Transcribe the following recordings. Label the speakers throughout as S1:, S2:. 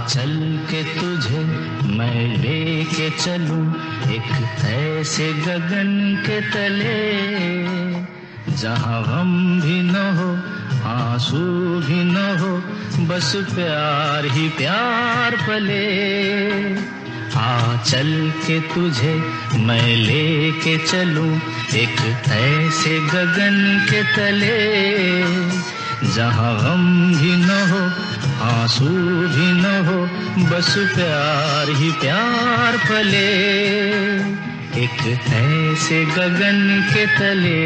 S1: चल के तुझे मैं लेके चलूं एक ऐसे गगन के तले, जहां गम भी न हो आंसू भी न हो, बस प्यार ही प्यार पले। चल के तुझे मैं लेके चलूं एक ऐसे गगन के तले, जहां गम भी न हो आंसू भी न हो, बस प्यार ही प्यार पले, एक ऐसे गगन के तले।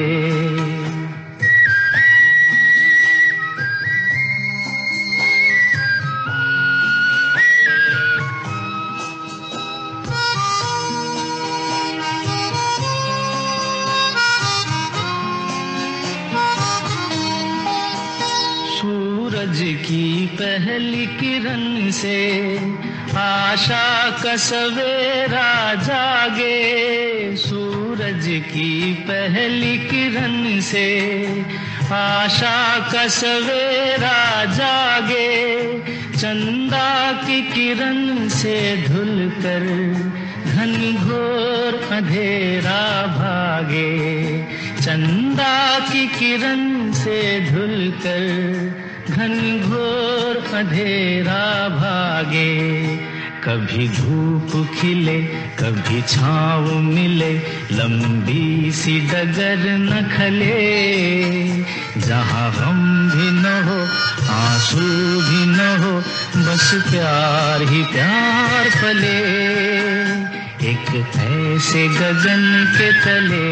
S1: सूरज की पहली किरण से आशा का सवेरा जागे, सूरज की पहली किरण से आशा का सवेरा जागे, चंदा की किरण से धुलकर घनघोर अंधेरा भागे, चंदा की किरण से धुलकर घनघोर अंधेरा भागे। कभी धूप खिले कभी छाँव मिले, लंबी सी डगर न खले, जहाँ गम भी न हो आंसू भी न हो, बस प्यार ही प्यार पले, एक ऐसे गगन के तले।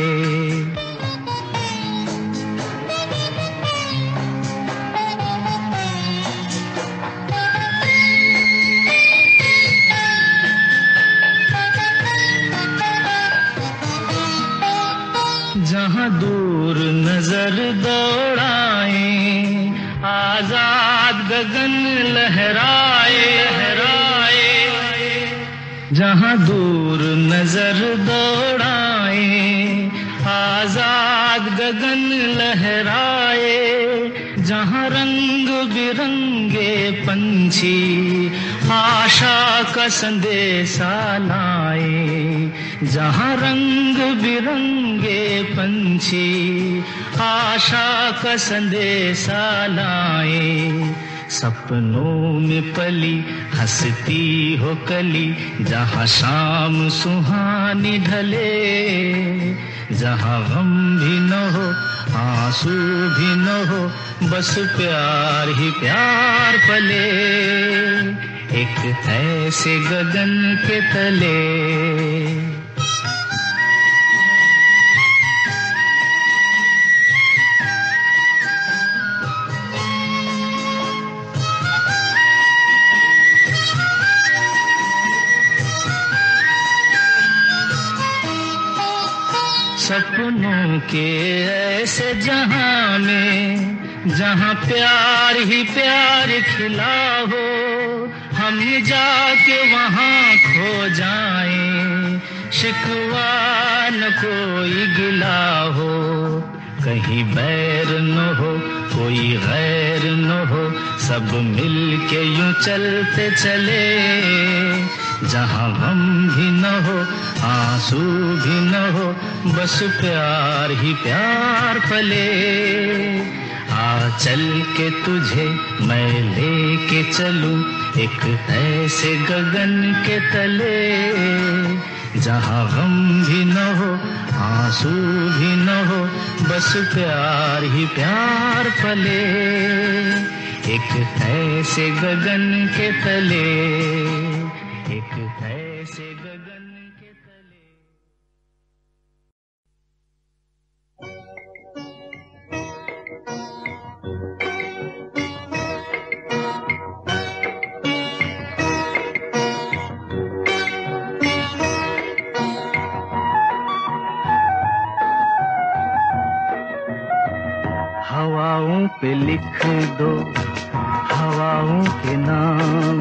S1: जहाँ दूर नजर दौड़ाए, आजाद गगन लहराए, जहाँ दूर नजर दौड़ाए, आजाद गगन लहराए, जहाँ रंग बिरंगे पंछी आशा का संदेशा लाए, जहाँ रंग बिरंगे पंछी आशा का संदेशा लाए, सपनों में पली हंसती हो कली, जहाँ शाम सुहानी ढले, जहाँ गम भी न हो आंसू भी न हो, बस प्यार ही प्यार पले, एक ऐसे गगन के तले। सपनों के ऐसे जहां में, जहां प्यार ही प्यार खिला हो, हम जाके वहां खो जाएं, शिकवा न कोई गिला हो, कहीं बैर न हो कोई गैर न हो, सब मिल के यूं चलते चले, जहाँ गम भी न हो आंसू भी न हो, बस प्यार ही प्यार पले। चल के तुझे मैं लेके चलूं एक ऐसे गगन के तले, जहाँ गम भी न हो आंसू भी न हो, बस प्यार ही प्यार पले, एक ऐसे गगन के तले, एक ऐसे गगन के तले। हवाओं पे लिख दो हवाओं के नाम,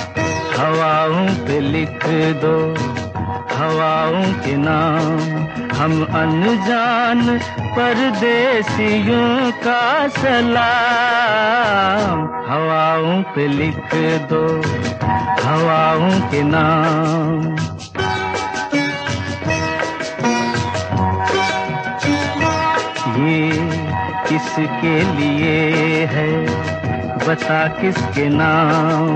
S1: हवाओं पे लिख दो हवाओं के नाम, हम अनजान परदेसियों का सलाम। हवाओं पे लिख दो हवाओं के नाम। ये किसके लिए है बता किसके नाम।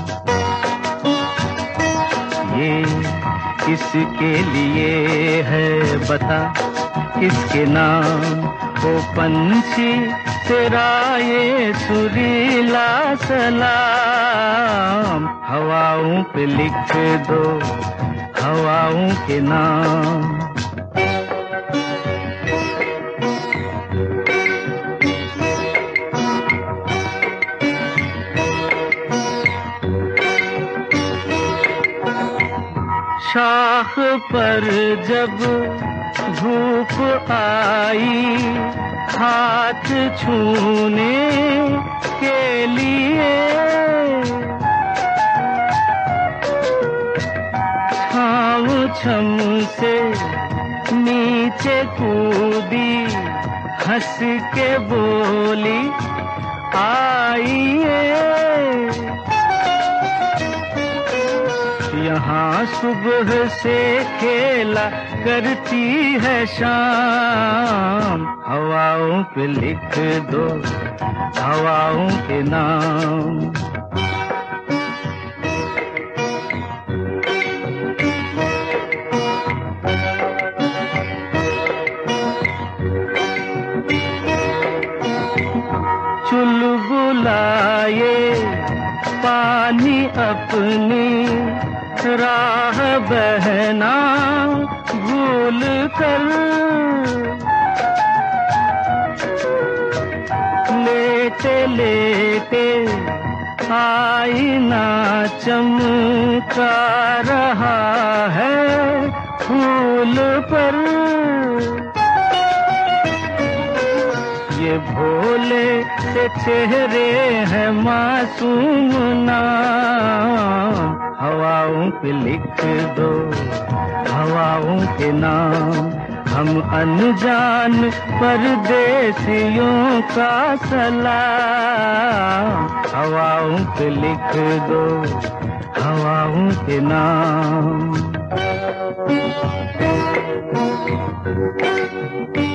S1: ये किसके लिए है बता किसके नाम। ओ पंछी तेरा ये सुरीला सलाम। हवाओं पे लिख दो हवाओं के नाम। शाख पर जब धूप आई हाथ छूने के लिए, छाँव छम से नीचे कूदी हंस के बोली आइए। यहाँ सुबह से खेला करती है शाम। हवाओं पे लिख दो हवाओं के नाम। चुलबुलाए पानी अपनी राह बहना भूल कर, लेटे लेटे आईना चमका रहा है फूल पर। ये भोले से चेहरे हैं मासूम नाम। हवाओं पे लिख दो हवाओं के नाम। हम अनजान परदेसियों का सलाम। हवाओं पे लिख दो हवाओं के नाम।